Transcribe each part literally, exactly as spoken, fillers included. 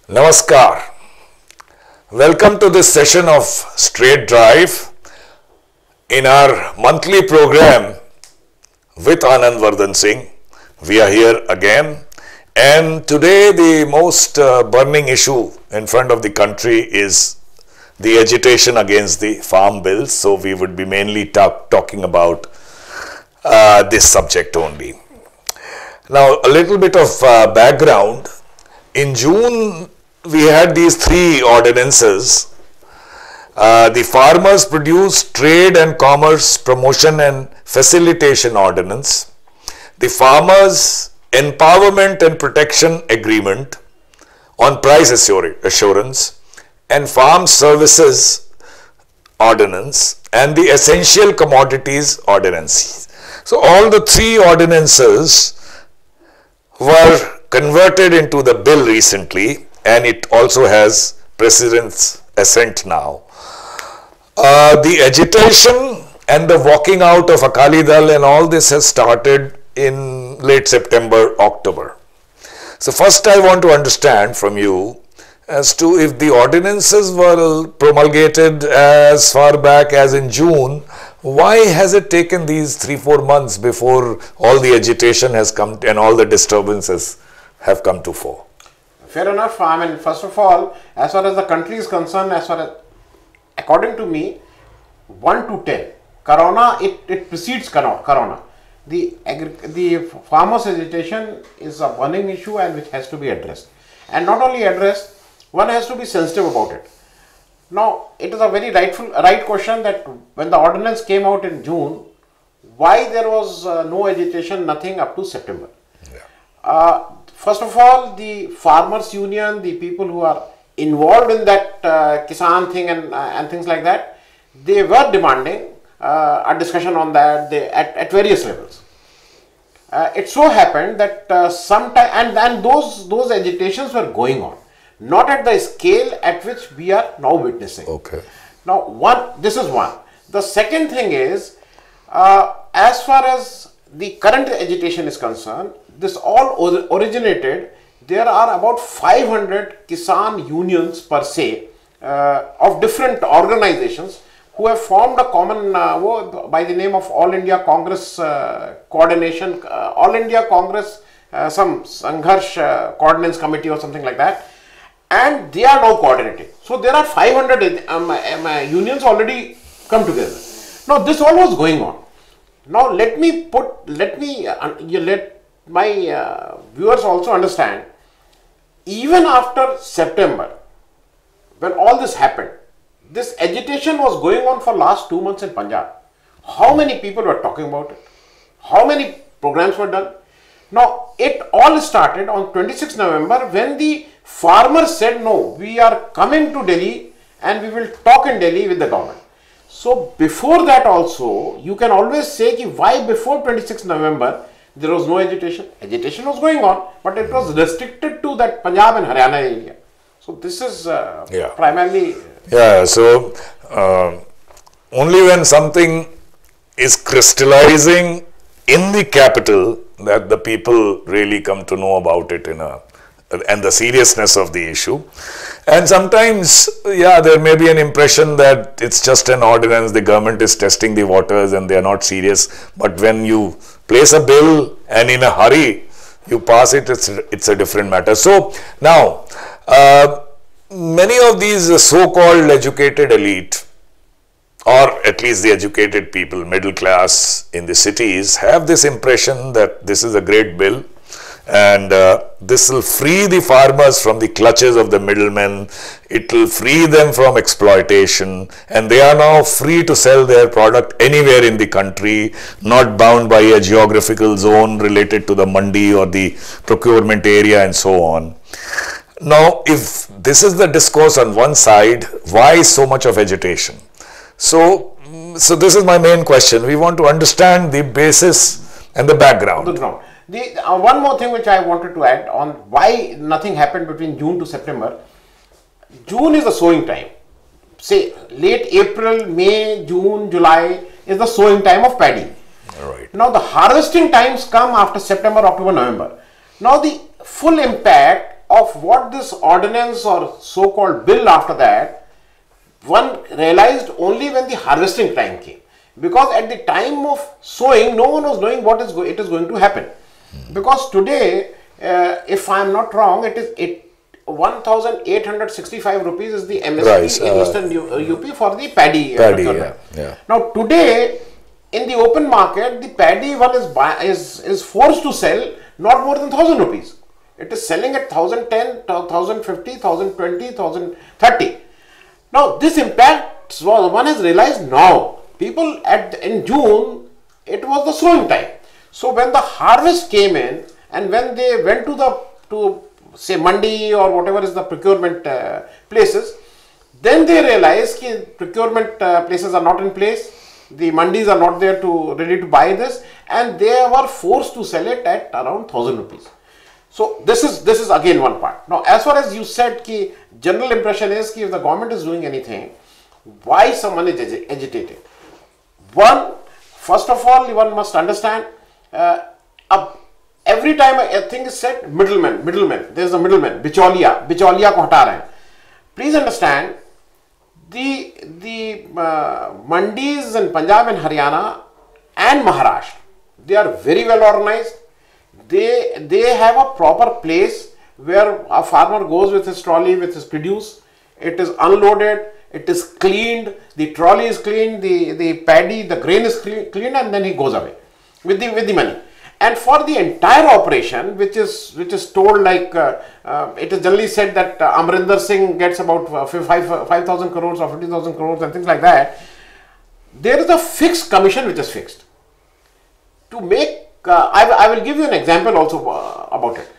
Namaskar. Welcome to this session of Straight Drive in our monthly program with Anand Vardhan Singh. We are here again, and today the most uh, burning issue in front of the country is the agitation against the farm bills. So we would be mainly talk, talking about uh, this subject only. Now, a little bit of uh, background. In June, we had these three ordinances. Uh, the Farmers Produce Trade and Commerce Promotion and Facilitation Ordinance, the Farmers Empowerment and Protection Agreement on Price Assurance, and Farm Services Ordinance, and the Essential Commodities Ordinance. So all the three ordinances were converted into the bill recently, and it also has President's assent now. Uh, the agitation and the walking out of Akali Dal and all this has started in late September, October. So first I want to understand from you as to if the ordinances were promulgated as far back as in June, why has it taken these three, four months before all the agitation has come and all the disturbances have come to fore? Fair enough. I mean, first of all, as far as the country is concerned, as far as, according to me, one to ten, Corona, it, it precedes Corona. The, the farmers' agitation is a burning issue and which has to be addressed. And not only addressed, one has to be sensitive about it. Now, it is a very rightful, right question that when the ordinance came out in June, why there was uh, no agitation, nothing up to September. Yeah. Uh, First of all, the farmers union, the people who are involved in that uh, Kisan thing and, uh, and things like that, they were demanding uh, a discussion on that they, at, at various levels. Uh, it so happened that uh, sometime, and, and those, those agitations were going on, not at the scale at which we are now witnessing. Okay. Now, one, this is one. The second thing is, uh, as far as the current agitation is concerned, this all originated, there are about five hundred Kisan unions per se uh, of different organizations who have formed a common uh, by the name of All India Congress uh, Coordination, uh, All India Congress, uh, some Sangharsh uh, Coordinates Committee or something like that, and they are now coordinating. So there are five hundred um, um, unions already come together. Now this all was going on. Now let me put, let me, uh, you let my uh, viewers also understand, even after September, when all this happened, this agitation was going on for last two months in Punjab. How many people were talking about it? How many programs were done? Now, it all started on twenty-sixth November when the farmers said, no, we are coming to Delhi and we will talk in Delhi with the government. So, before that also, you can always say ki why before twenty-sixth November, there was no agitation. Agitation was going on, but it was restricted to that Punjab and Haryana area. So this is uh, yeah. primarily... Yeah, so uh, only when something is crystallizing in the capital that the people really come to know about it in a, and the seriousness of the issue. And sometimes, yeah, there may be an impression that it's just an ordinance, the government is testing the waters and they are not serious. But when you place a bill and in a hurry you pass it, it's, it's a different matter. So now, uh, many of these so-called educated elite, or at least the educated people, middle class in the cities, have this impression that this is a great bill and uh, this will free the farmers from the clutches of the middlemen, it will free them from exploitation, and they are now free to sell their product anywhere in the country, not bound by a geographical zone related to the mandi or the procurement area and so on. Now, if this is the discourse on one side, why so much of agitation? So, so this is my main question. We want to understand the basis and the background. The ground. The, uh, one more thing which I wanted to add on why nothing happened between June to September. June is the sowing time. Say late April, May, June, July is the sowing time of paddy. Right. Now the harvesting times come after September, October, November. Now the full impact of what this ordinance or so-called bill after that, one realized only when the harvesting time came. Because at the time of sowing, no one was knowing what is go- it is going to happen. Because today, uh, if I am not wrong, it is it one thousand eight hundred sixty-five rupees is the M S P Right, in uh, Eastern U- uh, U P for the paddy. uh, Paddy, procurement. yeah, yeah. Now today, in the open market, the paddy one is buy, is is forced to sell not more than thousand rupees. It is selling at thousand ten, thousand fifty, thousand twenty, thousand thirty. Now this impact was one has realized now. People at in June, it was the sowing time. So when the harvest came in, and when they went to the to say mandi or whatever is the procurement uh, places, then they realized that procurement uh, places are not in place. The mandis are not there to ready to buy this, and they were forced to sell it at around thousand rupees. So this is this is again one part. Now, as far as you said, ki general impression is ki if the government is doing anything, why someone is agi- agitated? One, first of all, one must understand. Uh, uh, every time a thing is said, middleman, middleman. There is a middleman. Bichauliya, bichauliya ko hata rahe hain. Please understand. The the uh, mandis in Punjab and Haryana and Maharashtra, they are very well organized. They they have a proper place where a farmer goes with his trolley with his produce. It is unloaded. It is cleaned. The trolley is cleaned. The the paddy, the grain is clean, cleaned, and then he goes away with the with the money. And for the entire operation, which is which is told like uh, uh, it is generally said that uh, Amrinder Singh gets about uh, five five thousand crores or fifty thousand crores and things like that. There is a fixed commission which is fixed. To make, uh, I, I will give you an example also uh, about it.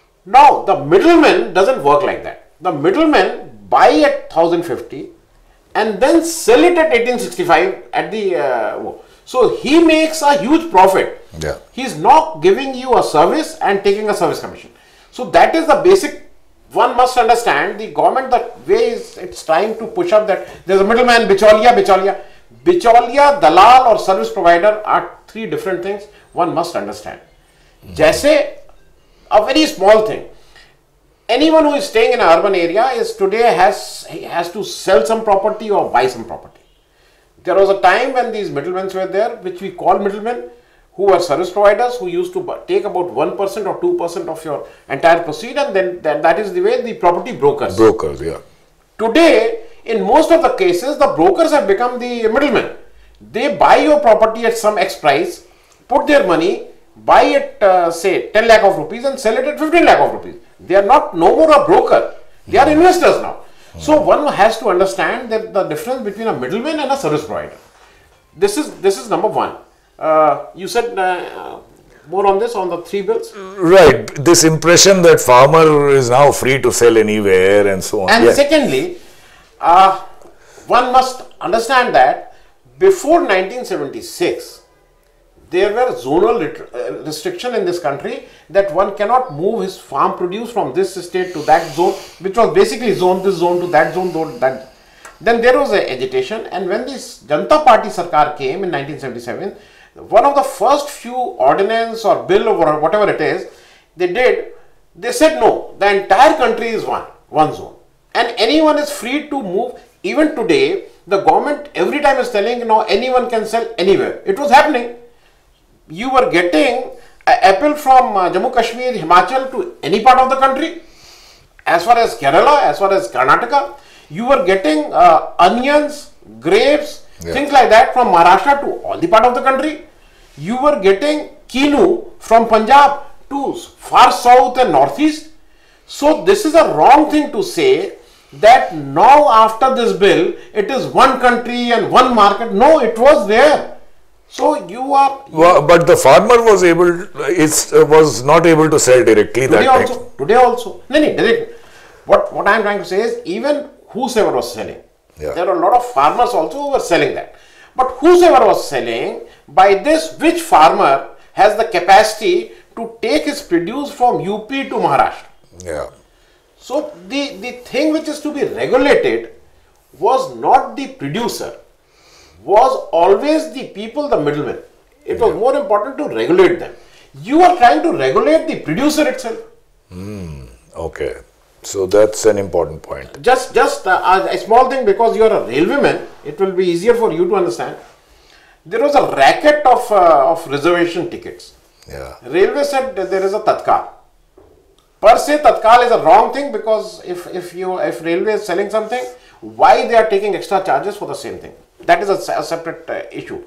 Now the middleman doesn't work like that. The middleman buy at one thousand fifty and then sell it at eighteen sixty-five at the. Uh, so he makes a huge profit. Yeah. He is not giving you a service and taking a service commission. So that is the basic. One must understand the government, the way is it's trying to push up that there's a middleman, bichauliya, bichauliya. Bichauliya, dalal or service provider are three different things one must understand. Mm-hmm. Jaise, a very small thing. Anyone who is staying in an urban area is today has he has to sell some property or buy some property. There was a time when these middlemen were there, which we call middlemen, who were service providers who used to take about one percent or two percent of your entire proceed, and then that, that is the way the property brokers. Brokers, yeah. Today, in most of the cases, the brokers have become the middlemen. They buy your property at some X price, put their money, buy it, uh, say, ten lakh of rupees and sell it at fifteen lakh of rupees. They are not no more a broker. They are investors now. So one has to understand that the difference between a middleman and a service provider. This is this is number one. Uh, you said uh, more on this, on the three bills? Right. This impression that farmer is now free to sell anywhere and so on. And Yeah. secondly, uh, one must understand that before nineteen seventy-six, there were zonal uh, restriction in this country that one cannot move his farm produce from this state to that zone, which was basically zone this zone to that zone, zone that. Then there was a agitation, and when this Janata Party Sarkar came in nineteen seventy-seven, one of the first few ordinance or bill or whatever it is, they did, they said no, the entire country is one, one zone. And anyone is free to move. Even today, the government every time is telling, you know, anyone can sell anywhere. It was happening. You were getting an apple from uh, Jammu Kashmir, Himachal to any part of the country. As far as Kerala, as far as Karnataka, you were getting uh, onions, grapes, Yeah. things like that from Maharashtra to all the part of the country. You were getting quinoa from Punjab to far south and northeast. So this is a wrong thing to say that now after this bill, it is one country and one market. No, it was there. So you are Well, but the farmer was able, is, uh, was not able to sell directly that today time. also. Today also. No, no, direct. What what I am trying to say is even whosoever was selling, Yeah. there are a lot of farmers also who were selling that. But whosoever was selling, by this, which farmer has the capacity to take his produce from U P to Maharashtra? Yeah. So the, the thing which is to be regulated was not the producer, was always the people, the middlemen. It was more important to regulate them. You are trying to regulate the producer itself. Okay. So that's an important point. Just, just uh, a small thing, because you are a railwayman, it will be easier for you to understand. There was a racket of, uh, of reservation tickets. Yeah. Railway said that there is a Tatkal. Per se, Tatkal is a wrong thing, because if, if you if railway is selling something, why they are taking extra charges for the same thing? That is a, a separate uh, issue.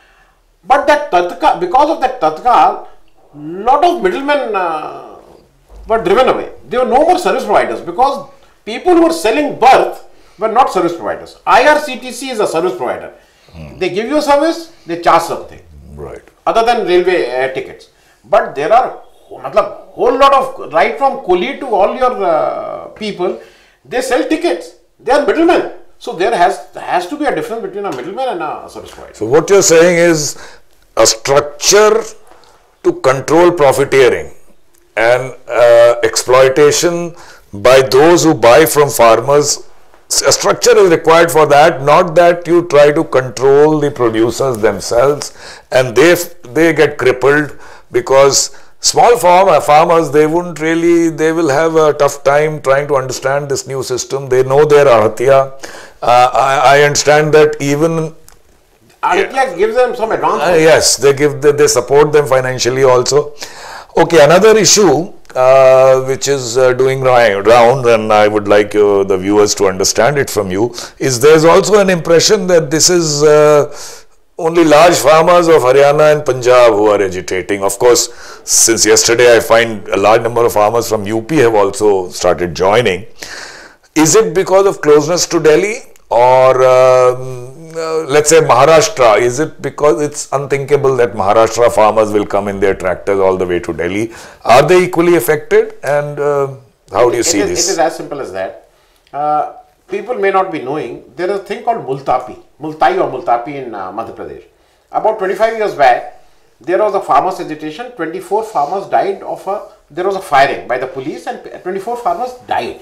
But that Tatkal, because of that Tatkal, lot of middlemen uh, were driven away. There were no more service providers, because people who were selling berth were not service providers. I R C T C is a service provider. Hmm. They give you a service, they charge something. Right. Other than railway uh, tickets. But there are matlab, whole lot of, right from coolie to all your uh, people, they sell tickets. They are middlemen. So there has has to be a difference between a middleman and a service provider. So what you're saying is a structure to control profiteering and uh, exploitation by those who buy from farmers. A structure is required for that, not that you try to control the producers themselves and they they get crippled, because small farm, farmers, they wouldn't really, they will have a tough time trying to understand this new system. They know their arhatya. Uh, I, I understand that even Arhatya gives them some advance. Uh, yes, they give the, they support them financially also. Okay, another issue uh, which is uh, doing round, and I would like uh, the viewers to understand it from you, is there's also an impression that this is uh, only large farmers of Haryana and Punjab who are agitating. Of course, since yesterday I find a large number of farmers from U P have also started joining. Is it because of closeness to Delhi, or um, uh, let's say Maharashtra? Is it because it's unthinkable that Maharashtra farmers will come in their tractors all the way to Delhi? Are they equally affected, and uh, how do you it see is, this? It is as simple as that. Uh, people may not be knowing, there is a thing called Multapi, Multai or Multapi in uh, Madhya Pradesh. About twenty-five years back, there was a farmers' agitation. twenty-four farmers died of a, there was a firing by the police, and twenty-four farmers died.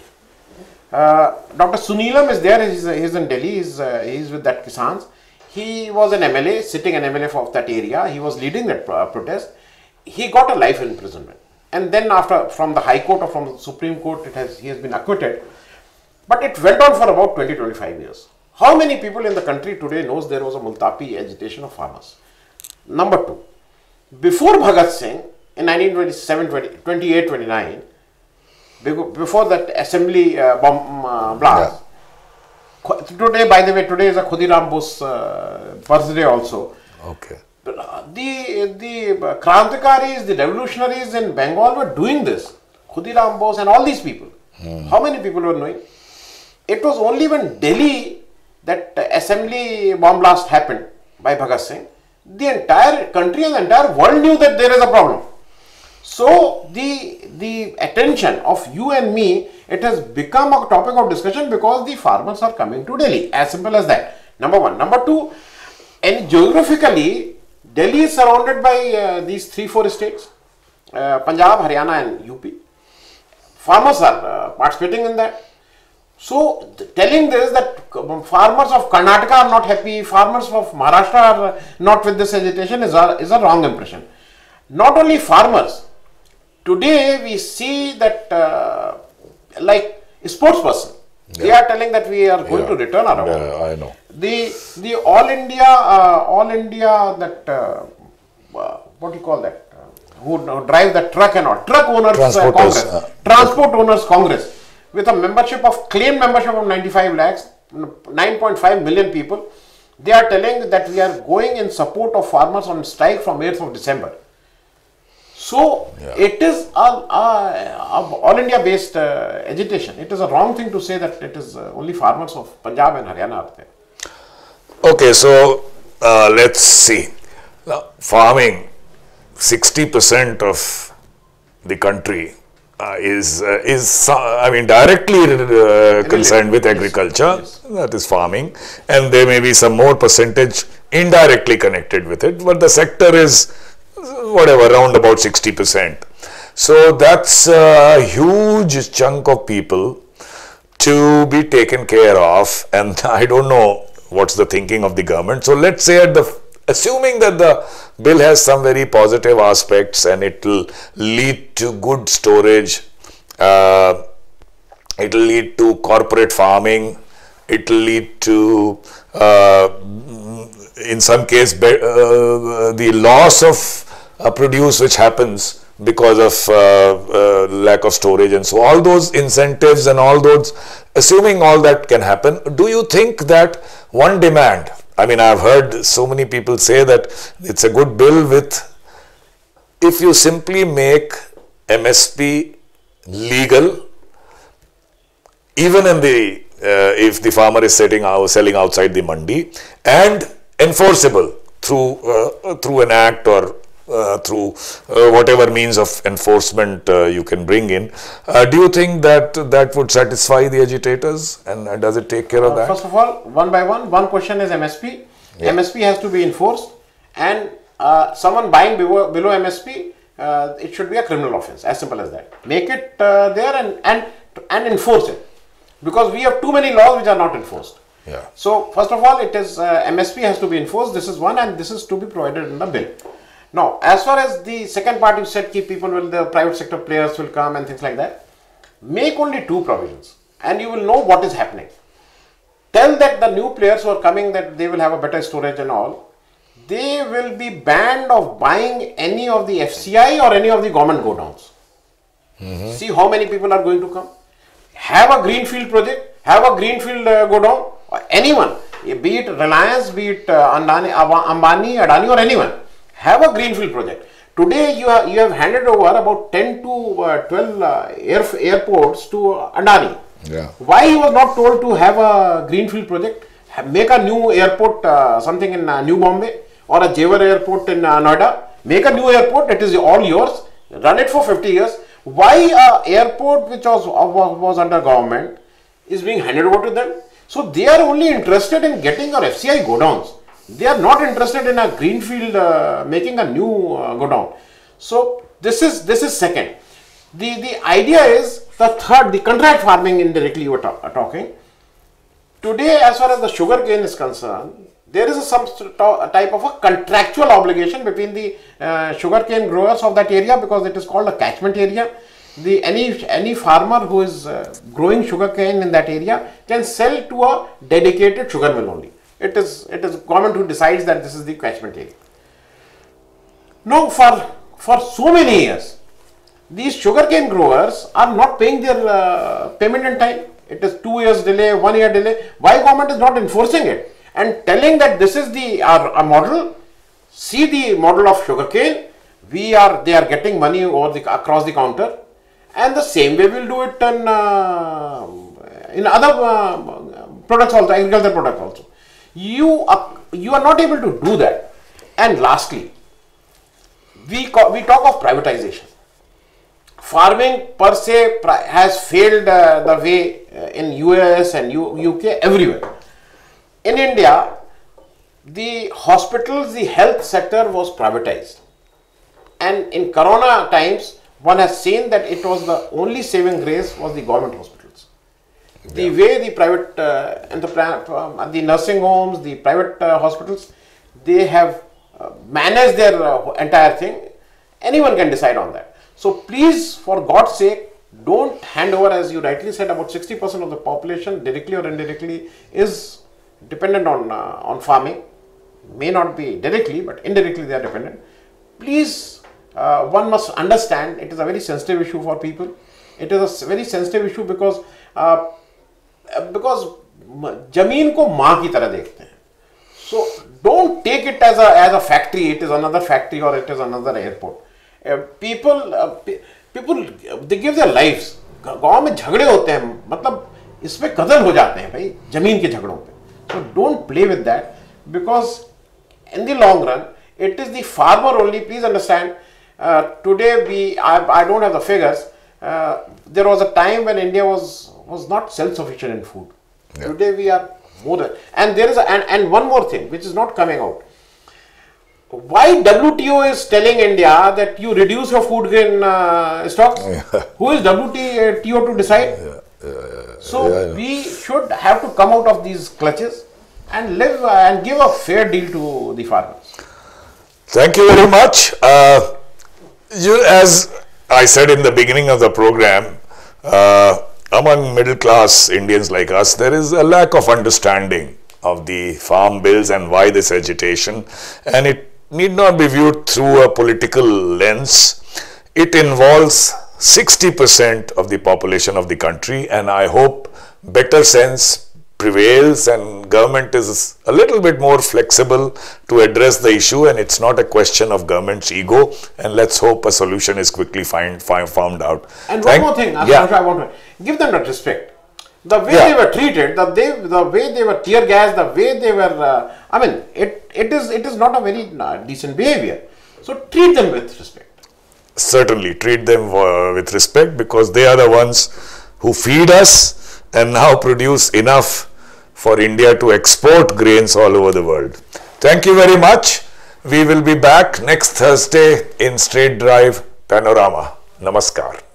Uh, Doctor Sunilam is there, he's, he's in Delhi, he's, uh, he's with that Kisans. He was an M L A, sitting an M L A of that area, he was leading that uh, protest. He got a life imprisonment. And then after, from the High Court or from the Supreme Court, it has, he has been acquitted. But it went on for about twenty to twenty-five years. How many people in the country today knows there was a Multapi agitation of farmers? Number two, before Bhagat Singh in nineteen twenty-seven, twenty-eight, twenty-nine, before that assembly uh, bomb uh, blast, yeah. Today, by the way, today is a Khudiram Bose uh, birthday also. Okay. The, the Krantikaris, the revolutionaries in Bengal were doing this. Khudiram Bose and all these people. Hmm. How many people were knowing? It was only when Delhi, that assembly bomb blast happened by Bhagat Singh, the entire country and the entire world knew that there is a problem. So the, the attention of you and me, it has become a topic of discussion because the farmers are coming to Delhi. As simple as that. Number one. Number two, and geographically, Delhi is surrounded by uh, these three, four states, uh, Punjab, Haryana and U P. Farmers are uh, participating in that. So, telling this that farmers of Karnataka are not happy, farmers of Maharashtra are not with this agitation is a, is a wrong impression. Not only farmers, today we see that uh, like a sports person, yeah. They are telling that we are going yeah. to return our award. Yeah, I know. The, the All India, uh, All India that, uh, uh, what do you call that, uh, who, who drive the truck and all, truck owners uh, Congress, uh, Transport Owners Congress, with a membership of, claimed membership of ninety-five lakhs, nine point five million people, they are telling that we are going in support of farmers on strike from eighth of December. So, yeah. It is a, a, a all India based uh, agitation. It is a wrong thing to say that it is uh, only farmers of Punjab and Haryana are there. Okay, so uh, let's see. Now, farming, sixty percent of the country uh, is, uh, is uh, I mean, directly uh, concerned with agriculture, yes. Yes. That is farming, and there may be some more percentage indirectly connected with it, but the sector is whatever, around about sixty percent. So that's a huge chunk of people to be taken care of, and I don't know what's the thinking of the government. So let's say at the, assuming that the bill has some very positive aspects and it will lead to good storage Uh, it will lead to corporate farming. It will lead to, uh, in some case, be, uh, the loss of uh, produce which happens because of uh, uh, lack of storage and so all those incentives and all those, assuming all that can happen, do you think that one demand, I mean, I've heard so many people say that it's a good bill with, if you simply make M S P legal, even in the, uh, if the farmer is setting out, selling outside the mandi, and enforceable through, uh, through an act or Uh, through uh, whatever means of enforcement uh, you can bring in. Uh, do you think that that would satisfy the agitators, and uh, does it take care of uh, that? First of all, one by one, one question is M S P. Yeah. M S P has to be enforced, and uh, someone buying below, below M S P, uh, it should be a criminal offense, as simple as that. Make it uh, there and, and, and enforce it, because we have too many laws which are not enforced. Yeah. So, first of all, it is uh, M S P has to be enforced. This is one, and this is to be provided in the bill. Now, as far as the second part you said, keep people will, the private sector players will come and things like that. Make only two provisions and you will know what is happening. Tell that the new players who are coming that they will have a better storage and all. They will be banned of buying any of the F C I or any of the government godowns. Mm-hmm. See how many people are going to come. Have a greenfield project, have a greenfield uh, godown, or anyone, be it Reliance, be it uh, Andani, Ambani, Adani or anyone. Have a greenfield project. Today you have, you have handed over about ten to twelve uh, air, airports to Adani. Yeah. Why he was not told to have a greenfield project? Have, make a new airport, uh, something in uh, New Bombay or a Jewar airport in uh, Noida. Make a new airport, it is all yours. Run it for fifty years. Why a airport which was, was, was under government is being handed over to them? So they are only interested in getting your F C I godowns. They are not interested in a greenfield, uh, making a new uh, godown. So this is this is second. The the idea is the third, the contract farming indirectly you were ta talking. Today, as far as the sugar cane is concerned, there is a, some type of a contractual obligation between the uh, sugar cane growers of that area, because it is called a catchment area. The any any farmer who is uh, growing sugar cane in that area can sell to a dedicated sugar mill only. It is it is government who decides that this is the catchment area. Now, for for so many years, these sugarcane growers are not paying their uh, payment in time. It is two years delay, one year delay. Why government is not enforcing it and telling that this is the our, our model? See the model of sugarcane. We are they are getting money over the across the counter, and the same way we'll do it in uh, in other uh, products also, agricultural products also. You are, you are not able to do that. And lastly, we, we talk of privatization. Farming per se has failed uh, the way uh, in U S and U, UK, everywhere. In India, the hospitals, the health sector was privatized. And in Corona times, one has seen that it was the only saving grace was the government hospitals. The yeah. way the private uh, and the, uh, the nursing homes, the private uh, hospitals, they have uh, managed their uh, entire thing. Anyone can decide on that. So please, for God's sake, don't hand over, as you rightly said, about sixty percent of the population, directly or indirectly, is dependent on, uh, on farming. May not be directly, but indirectly they are dependent. Please, uh, one must understand it is a very sensitive issue for people. It is a very sensitive issue because uh, because जमीन को माँ की तरह देखते हैं. So don't take it as a as a factory. It is another factory or it is another airport. Uh, people uh, people they give their lives. गांव में झगड़े होते हैं, मतलब इसमें कत्ल हो जाते हैं भाई जमीन के झगड़ों पे. So don't play with that, because in the long run it is the farmer only. Please understand. Uh, today we I, I don't have the figures. Uh, there was a time when India was was not self-sufficient in food. Yeah. Today we are more than, and there is a, and, and one more thing which is not coming out. Why W T O is telling India that you reduce your food grain uh, stocks? Yeah. Who is W T O to decide? Yeah. Yeah, yeah, yeah. So yeah, yeah. we should have to come out of these clutches and live uh, and give a fair deal to the farmers. Thank you very much. Uh, you, as I said in the beginning of the program, uh, among middle class Indians like us, there is a lack of understanding of the farm bills and why this agitation, and it need not be viewed through a political lens. It involves sixty percent of the population of the country, and I hope better sense prevails and government is a little bit more flexible to address the issue, and it's not a question of government's ego, and let's hope a solution is quickly find, find found out. And Thank, one more thing, yeah. I want to give them that respect. The way Yeah. they were treated, the, they, the way they were tear gassed, the way they were, uh, I mean, it, it is it is not a very uh, decent behavior. So treat them with respect. Certainly treat them uh, with respect, because they are the ones who feed us and now produce enough for India to export grains all over the world. Thank you very much. We will be back next Thursday in Straight Drive Panorama. Namaskar.